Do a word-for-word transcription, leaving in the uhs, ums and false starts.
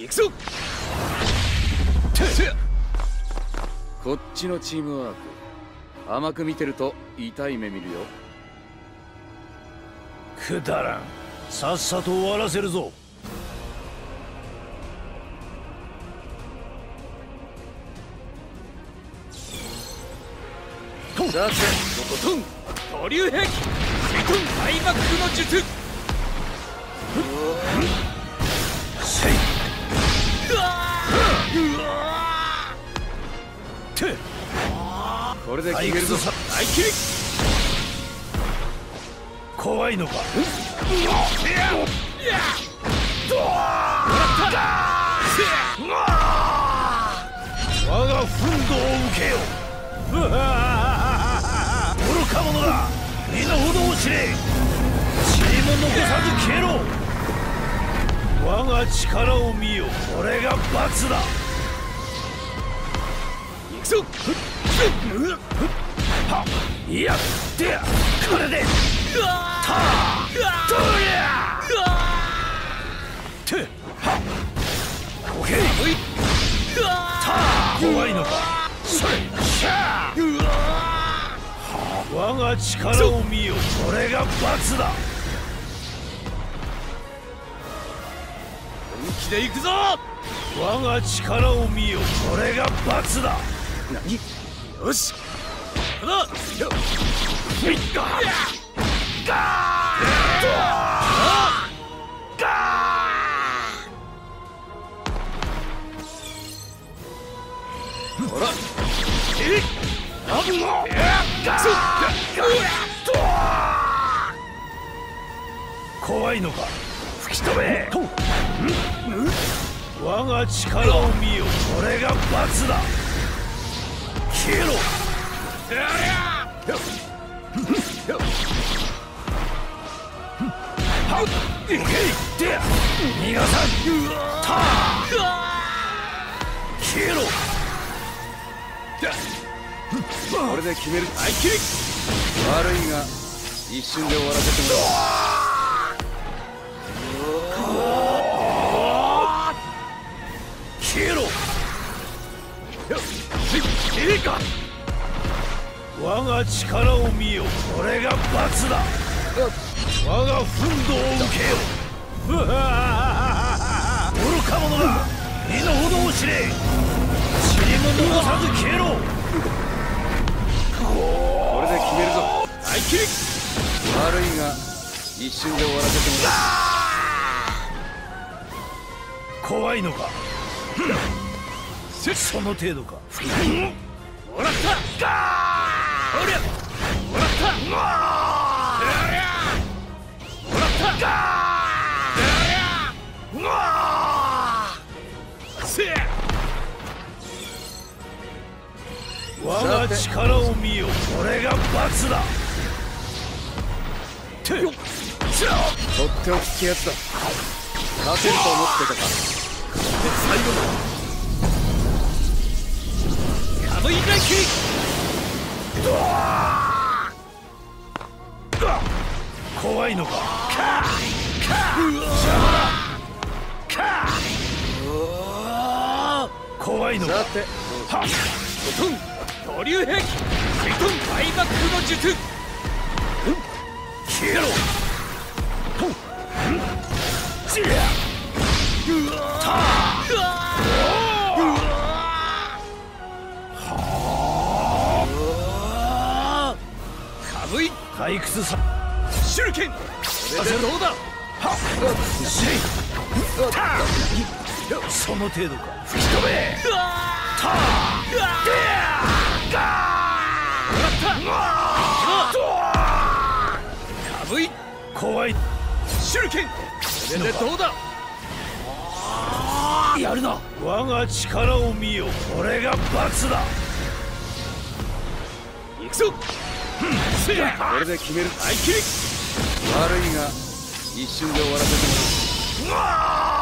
行くぞ。こっちのチームワーク甘く見てると痛い目見るよ。 くだらん。さっさと終わらせるぞ。 さて、トトン保留兵器水遁大幕府の術。 せい。 これで決めるぞ。大切り。 怖いのか。我が憤怒を受けよ。愚か者だ。身の程を知れ。塵も残さず消えろ。我が力を見よ。これが罰だ。 行くぞ。 はっ、いやってや。これでたあどりゃてはっオッケーたあ怖いのか。それしゃあ我が力を見よ。これが罰だ。 本気で行くぞ。 我が力を見よ。これが罰だ。 何。よしこだ。 いっかガーガーほらえいあぶのガー怖いのか。吹き飛べ。我が力を見よ。これが罰だ。消えろ。いけいってや。逃がさん。たあ消えろ。 これで決める。大切り。悪いが一瞬で終わらせてもらう。 消えろ。いいか。我が力を見よ。これが罰だ。我が憤怒を受けよ。愚か者だ。身の程を知れ。塵も残さず消えろ。 これで決めるぞ。大切り。悪いが一瞬で終わらせてもらう。怖いのか。その程度か。 もらった。おりゃもらった。もらった我が力を見よ。これが罰だ。 とっておきってやつだ。勝てると思ってたか。最後だ。カムイライキ怖いのか。怖いのか。 さてはっトトン保留兵器水遁大幕府の術。 消えろ。たあカムイ退屈さ。 手裏剣。これでどうだ。 はっしいその程度か。吹き飛べ。たあでやカムイ怖い。 手裏剣。これでどうだ。 やるな。我が力を見よ。これが罰だ。 行くぞ。これで決める。大切り。悪いが一瞬で終わらせてもらう。